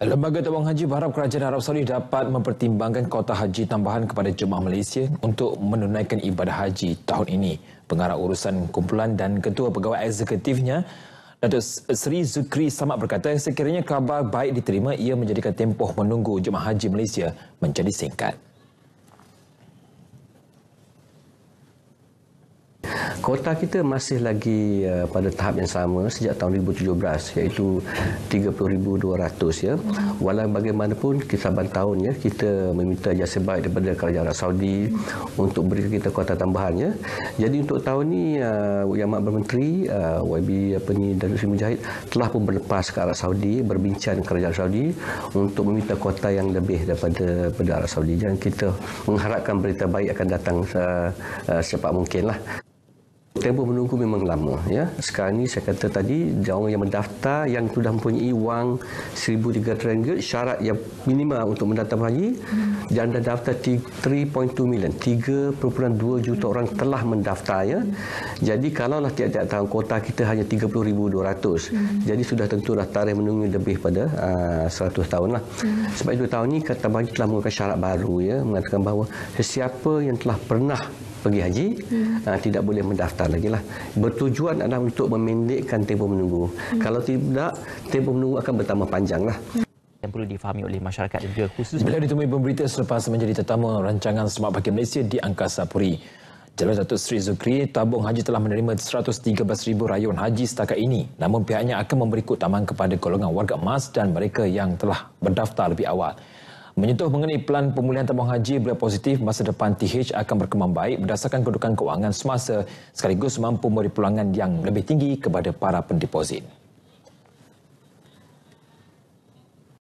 Lembaga Tabung Haji berharap kerajaan Arab Saudi dapat mempertimbangkan kuota haji tambahan kepada jemaah Malaysia untuk menunaikan ibadah haji tahun ini. Pengarah urusan kumpulan dan ketua pegawai eksekutifnya, Datuk Seri Zukri Samad berkata, sekiranya khabar baik diterima, ia menjadikan tempoh menunggu jemaah haji Malaysia menjadi singkat. Kuota kita masih lagi pada tahap yang sama sejak tahun 2017, iaitu 30,200 ya. Walau bagaimanapun saban tahun ya, kita meminta jasa baik daripada kerajaan Arab Saudi untuk beri kita kuota tambahan ya. Jadi untuk tahun ni Yang Amat Menteri YB Datuk Seri Mujahid telah pun berlepas ke Arab Saudi, berbincang dengan kerajaan Saudi untuk meminta kuota yang lebih daripada Arab Saudi, dan kita mengharapkan berita baik akan datang secepat mungkinlah. Tempoh menunggu memang lama ya. Sekarang ni saya kata tadi, orang yang mendaftar yang sudah mempunyai wang RM1,300 syarat yang minimal untuk mendaftar haji, dan dah daftar 3.2 million, 3.2 juta orang telah mendaftar ya. Jadi kalaulah tiap-tiap tahun kuota kita hanya 30,200, jadi sudah tentu dah tarikh menunggu lebih pada 100 tahun lah. Sebab itu tahun ni kata haji telah menggunakan syarat baru ya, mengatakan bahawa sesiapa yang telah pernah pergi haji tidak boleh mendaftar lagi lah. Bertujuan adalah untuk memendekkan tempoh menunggu. Kalau tidak, tempoh menunggu akan bertambah panjang lah. Yang perlu difahami oleh masyarakat dan juga khusus. Beliau ditemui pemberita selepas menjadi tetamu rancangan Semak Pagi Malaysia di Angkasa Puri. Jelas Datuk Seri Zukri, tabung haji telah menerima 113,000 rayuan haji setakat ini. Namun pihaknya akan memberi keutamaan kepada golongan warga emas dan mereka yang telah berdaftar lebih awal. Menyentuh mengenai pelan pemulihan tabung haji, beliau positif masa depan TH akan berkembang baik berdasarkan kedudukan kewangan semasa sekaligus mampu memberi peluangan yang lebih tinggi kepada para pendeposit.